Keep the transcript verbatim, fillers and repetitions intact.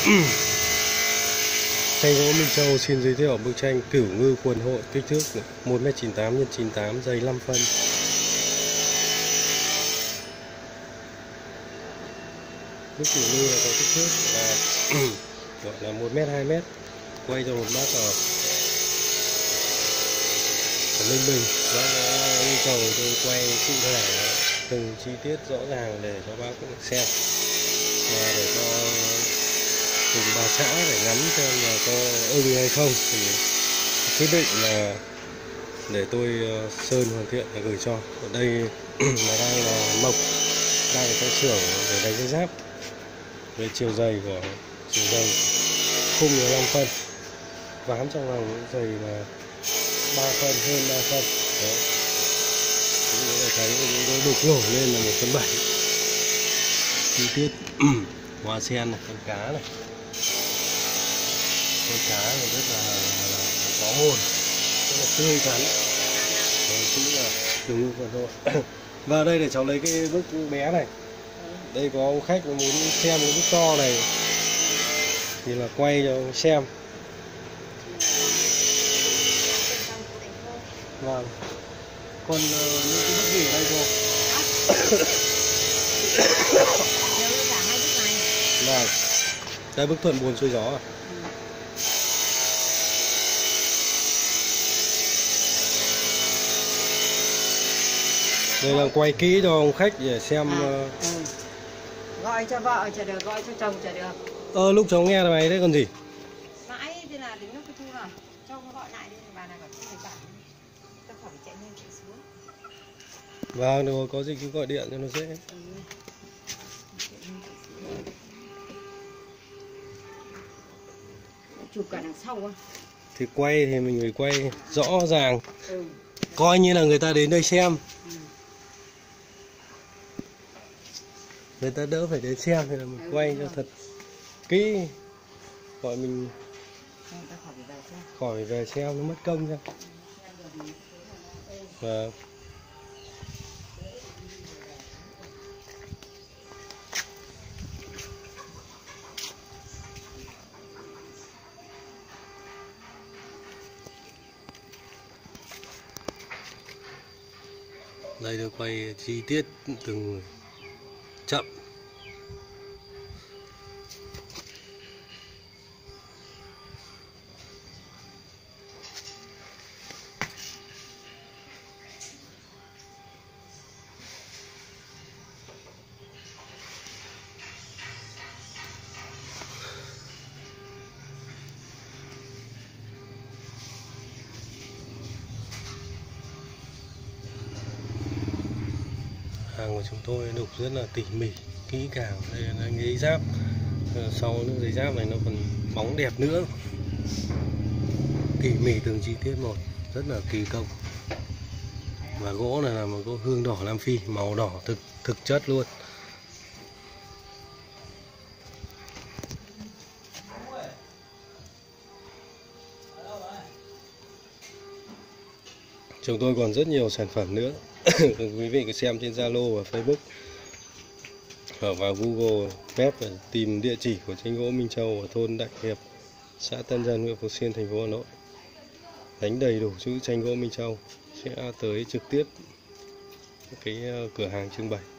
Tranh gỗ Minh Châu xin giới thiệu bức tranh Cửu Ngư Quần Hội, kích thước một mét chín mươi tám nhân chín mươi tám, dày năm phân. Bức Cửu Ngư này có kích thước là gọi là một mét hai mét, quay cho một bác ở Ninh Bình. Bác đã yêu cầu tôi quay cụ thể từng chi tiết rõ ràng để cho bác xem và để cho cùng bà xã để ngắm xem là có ưng hay không, thì quyết định là để tôi sơn hoàn thiện và gửi cho. Ở đây là đang là mộc, đang ở trong xưởng để đánh cái giáp. Về chiều dày của chiều dày khung là năm phân, ván trong lòng dày là ba phân, hơn ba phân. Đấy, chúng ta thấy cái đục nổi lên là một phân bảy. Chi tiết hoa sen này, con cá này, con cá này rất là, là, là có hồn, rất là tươi tắn. Đấy, cũng là Cửu Ngư Quần Hội. Và đây để cháu lấy cái bức bé này. Đây có ông khách muốn xem cái bức to này thì là quay cho ông xem. Vâng. Còn uh, những cái bức gì ở đây cô? Vâng. Đây bức thuận buồm xuôi gió à? Đây là quay kỹ cho ông khách để xem. À, uh... ừ. Gọi cho vợ chả được, gọi cho chồng chả được. Ờ lúc cháu nghe là mày đấy còn gì? Mãi thế là đến lúc cái thu nào cho nó gọi lại đi, bà này bảo không phải bản, ta khỏi chạy lên chạy xuống. Vâng, được, có gì cứ gọi điện cho nó dễ. Ừ. Chụp cả đằng sau á. Thì quay thì mình phải quay rõ ràng. Ừ. Coi như là người ta đến đây xem. Ừ. Người ta đỡ phải đến xem thì là mình ừ, quay cho thật kỹ, gọi mình khỏi về xem nó mất công ra. Và đây được quay chi tiết từng chậm. Hàng của chúng tôi đục rất là tỉ mỉ, kỹ càng. Đây là giấy giáp, sau những giấy giáp này nó còn bóng đẹp nữa, tỉ mỉ từng chi tiết một, rất là kỳ công. Và gỗ này là một gỗ hương đỏ Nam Phi, màu đỏ thực thực chất luôn. Chúng tôi còn rất nhiều sản phẩm nữa. Quý vị cứ xem trên Zalo và Facebook, ở vào Google Maps để tìm địa chỉ của tranh gỗ Minh Châu ở thôn Đại Hiệp, xã Tân Dân, huyện Phú Xuyên, thành phố Hà Nội. Đánh đầy đủ chữ tranh gỗ Minh Châu sẽ tới trực tiếp cái cửa hàng trưng bày.